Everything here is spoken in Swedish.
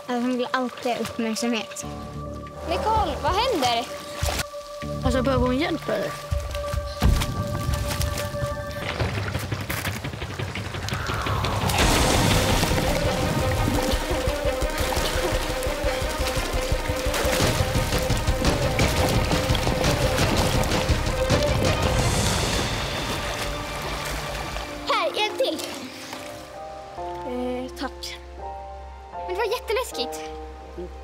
Hon vill alltid ha uppmärksamhet. Nicole, vad händer? Alltså, behöver hon hjälp eller? Här, en till. Tack. Men det var jätteläskigt.